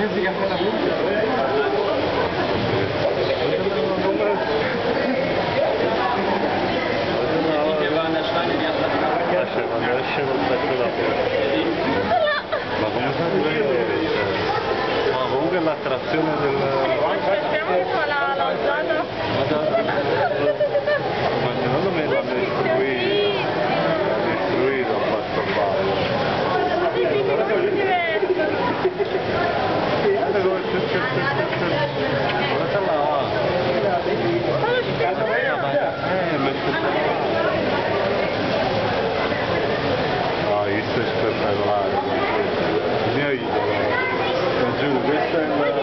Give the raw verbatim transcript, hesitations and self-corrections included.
musica per la musica. Quando esce col pezzo da fuori. Ma come sta vedere? Ma comunque l'attrazione del... Aspettiamo che fa la lanciata. Ma secondo me l'hanno istruito. L'hanno istruito a questo ballo. Guarda come guarda là. Eh, messo questo è spettacolare, il mio idolo, giù, questo è il